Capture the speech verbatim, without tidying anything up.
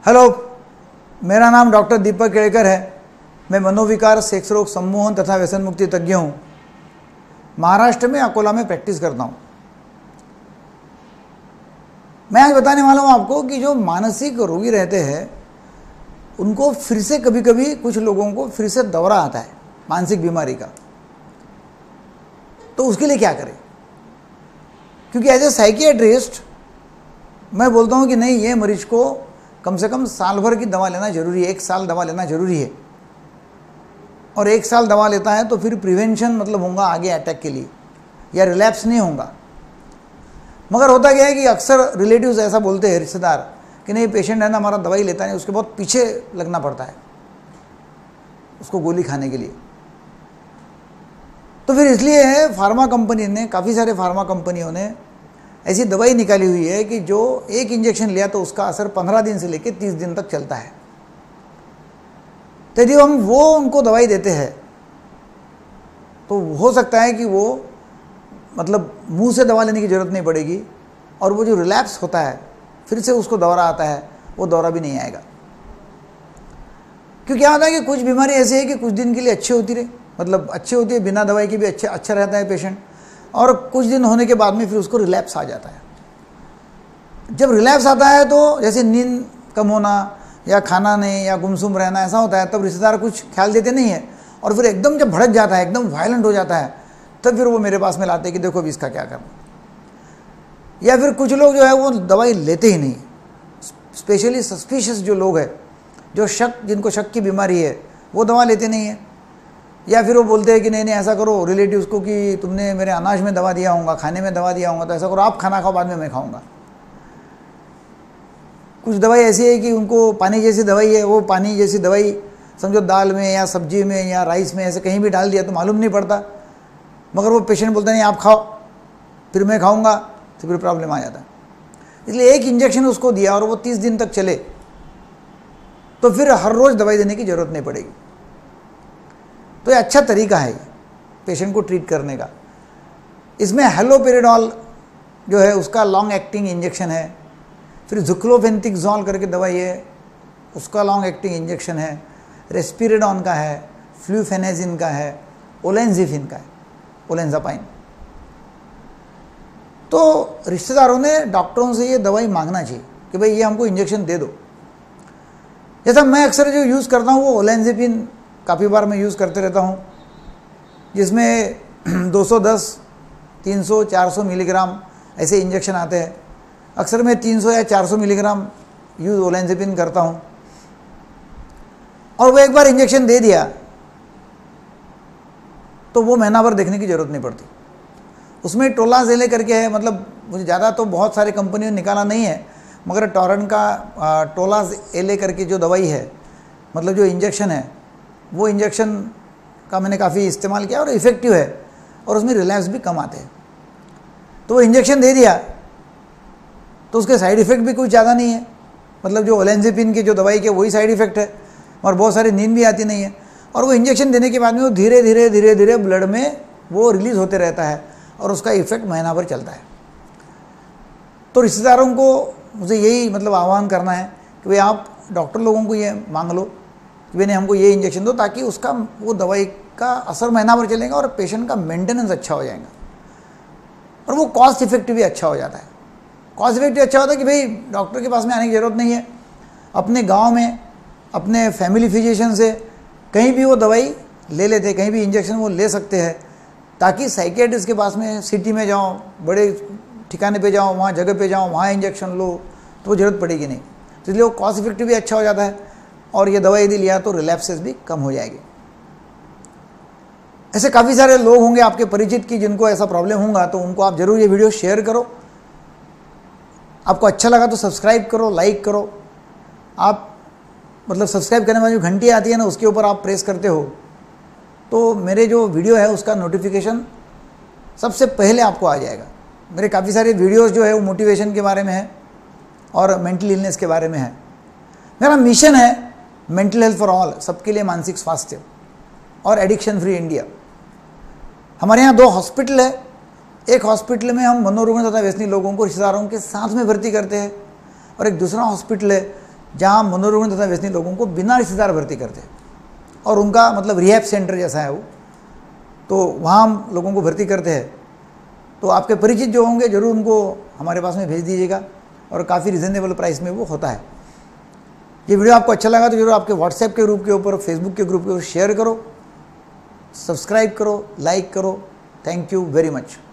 Hello, मेरा नाम doctor दीपक केड़कर है। मैं मनोविकार, सेक्स रोग, सम्मोहन तथा व्यसन मुक्ति तज्ञ हूँ। महाराष्ट्र में अकोला में प्रैक्टिस करता हूँ। मैं आज बताने वाला हूँ आपको कि जो मानसिक रोगी रहते हैं उनको फिर से कभी कभी कुछ लोगों को फिर से दौरा आता है मानसिक बीमारी का, तो उसके लिए क्या करें। क्योंकि एज ए साइकियाट्रिस्ट मैं बोलता हूँ कि नहीं, ये मरीज को कम से कम साल भर की दवा लेना जरूरी है, एक साल दवा लेना जरूरी है। और एक साल दवा लेता है तो फिर प्रिवेंशन मतलब होगा आगे अटैक के लिए, या रिलैप्स नहीं होगा। मगर होता क्या है कि अक्सर रिलेटिव्स ऐसा बोलते हैं, रिश्तेदार, कि नहीं पेशेंट है ना हमारा दवाई लेता नहीं, उसके बहुत पीछे लगना पड़ता है उसको गोली खाने के लिए। तो फिर इसलिए फार्मा कंपनी ने, काफ़ी सारे फार्मा कंपनियों ने ऐसी दवाई निकाली हुई है कि जो एक इंजेक्शन लिया तो उसका असर पंद्रह दिन से लेकर तीस दिन तक चलता है। तो यदि हम वो उनको दवाई देते हैं तो हो सकता है कि वो मतलब मुंह से दवा लेने की ज़रूरत नहीं पड़ेगी, और वो जो रिलैप्स होता है फिर से उसको दौरा आता है, वो दौरा भी नहीं आएगा। क्योंकि क्या होता है कि कुछ बीमारी ऐसी है कि कुछ दिन के लिए अच्छी होती रहे, मतलब अच्छी होती है, बिना दवाई के भी अच्छे अच्छा रहता है पेशेंट, और कुछ दिन होने के बाद में फिर उसको रिलैप्स आ जाता है। जब रिलैप्स आता है तो जैसे नींद कम होना या खाना नहीं या गुमसुम रहना ऐसा होता है, तब रिश्तेदार कुछ ख्याल देते नहीं है, और फिर एकदम जब भड़क जाता है, एकदम वायलेंट हो जाता है, तब फिर वो मेरे पास में लाते हैं कि देखो अभी इसका क्या करना। या फिर कुछ लोग जो है वो दवाई लेते ही नहीं, स्पेशली सस्पिशियस जो लोग हैं, जो शक, जिनको शक की बीमारी है, वो दवा लेते नहीं है। या फिर वो बोलते हैं कि नहीं नहीं ऐसा करो रिलेटिव्स को कि तुमने मेरे अनाज में दवा दिया होगा, खाने में दवा दिया होगा, तो ऐसा करो आप खाना खाओ, बाद में मैं खाऊंगा। कुछ दवाई ऐसी है कि उनको पानी जैसी दवाई है, वो पानी जैसी दवाई समझो दाल में या सब्जी में या राइस में ऐसे कहीं भी डाल दिया तो मालूम नहीं पड़ता, मगर वो पेशेंट बोलता नहीं आप खाओ, फिर मैं खाऊंगा, तो फिर प्रॉब्लम आ जाता है। इसलिए एक इंजेक्शन उसको दिया और वो तीस दिन तक चले तो फिर हर रोज़ दवाई देने की ज़रूरत नहीं पड़ेगी। तो ये अच्छा तरीका है पेशेंट को ट्रीट करने का। इसमें हेलोपेरिडॉल जो है उसका लॉन्ग एक्टिंग इंजेक्शन है, फिर जुक्लोफेंथिक्सोल करके दवाई है, उसका लॉन्ग एक्टिंग इंजेक्शन है, रेस्पिरेडॉन का है, फ्लूफेनेजिन का है, ओलेंजिफिन का है, ओलेंजापाइन। तो रिश्तेदारों ने डॉक्टरों से ये दवाई मांगना चाहिए कि भाई ये हमको इंजेक्शन दे दो। जैसा मैं अक्सर जो यूज़ करता हूँ वो ओलेंजिफिन काफ़ी बार मैं यूज़ करते रहता हूँ, जिसमें दो सौ दस, तीन सौ, चार सौ मिलीग्राम ऐसे इंजेक्शन आते हैं। अक्सर मैं तीन सौ या चार सौ मिलीग्राम यूज़ ओलेंजिफिन करता हूँ, और वो एक बार इंजेक्शन दे दिया तो वो महीना भर देखने की ज़रूरत नहीं पड़ती। उसमें टोलाजेले करके है, मतलब मुझे ज़्यादा तो बहुत सारे कंपनियों ने निकाला नहीं है, मगर टॉरन का टोलाजेले करके जो दवाई है, मतलब जो इंजेक्शन है, वो इंजेक्शन का मैंने काफ़ी इस्तेमाल किया और इफ़ेक्टिव है, और उसमें रिलैप्स भी कम आते हैं। तो वो इंजेक्शन दे दिया तो उसके साइड इफ़ेक्ट भी कुछ ज़्यादा नहीं है, मतलब जो ओलेंजिफिन की जो दवाई के वही साइड इफ़ेक्ट है, और बहुत सारी नींद भी आती नहीं है। और वो इंजेक्शन देने के बाद में वो धीरे धीरे धीरे धीरे ब्लड में वो रिलीज़ होते रहता है, और उसका इफ़ेक्ट महीना भर चलता है। तो रिश्तेदारों को मुझे यही मतलब आह्वान करना है कि भाई आप डॉक्टर लोगों को ये मांग लो कि भाई नहीं हमको ये इंजेक्शन दो, ताकि उसका वो दवाई का असर महीना भर चलेगा और पेशेंट का मेंटेनेंस अच्छा हो जाएगा, और वो कॉस्ट इफेक्टिव भी अच्छा हो जाता है। कॉस्ट इफेक्टिव अच्छा होता है कि भाई डॉक्टर के पास में आने की ज़रूरत नहीं है, अपने गाँव में अपने फैमिली फिजिशियन से कहीं भी वो दवाई ले लेते, कहीं भी इंजेक्शन वो ले सकते हैं, ताकि साइकियाट्रिस्ट के पास में सिटी में जाओ, बड़े ठिकाने पे जाओ, वहाँ जगह पे जाओ, वहाँ इंजेक्शन लो, तो वो ज़रूरत पड़ेगी नहीं। तो इसलिए वो कॉस्ट इफेक्टिव भी अच्छा हो जाता है, और ये दवाई यदि लिया तो रिलैप्सेस भी कम हो जाएगी। ऐसे काफ़ी सारे लोग होंगे आपके परिचित की जिनको ऐसा प्रॉब्लम होगा, तो उनको आप ज़रूर ये वीडियो शेयर करो। आपको अच्छा लगा तो सब्सक्राइब करो, लाइक करो। आप मतलब सब्सक्राइब करने वाली जो घंटी आती है ना, उसके ऊपर आप प्रेस करते हो तो मेरे जो वीडियो है उसका नोटिफिकेशन सबसे पहले आपको आ जाएगा। मेरे काफ़ी सारे वीडियोस जो है वो मोटिवेशन के बारे में है और मेंटल इलनेस के बारे में है। मेरा मिशन है मेंटल हेल्थ फॉर ऑल, सबके लिए मानसिक स्वास्थ्य और एडिक्शन फ्री इंडिया। हमारे यहाँ दो हॉस्पिटल है, एक हॉस्पिटल में हम मनोरुग्ण तथा व्यसनी लोगों को रिश्तेदारों के साथ में भर्ती करते हैं, और एक दूसरा हॉस्पिटल है जहाँ मनोरोग तथा व्यसनी लोगों को बिना रिश्तेदार भर्ती करते हैं और उनका मतलब रिहैब सेंटर जैसा है वो, तो वहाँ हम लोगों को भर्ती करते हैं। तो आपके परिचित जो होंगे ज़रूर उनको हमारे पास में भेज दीजिएगा और काफ़ी रिजनेबल प्राइस में वो होता है। ये वीडियो आपको अच्छा लगा तो जरूर आपके व्हाट्सएप के ग्रुप के ऊपर, फेसबुक के ग्रुप के ऊपर शेयर करो, सब्सक्राइब करो, लाइक करो। Thank you very much.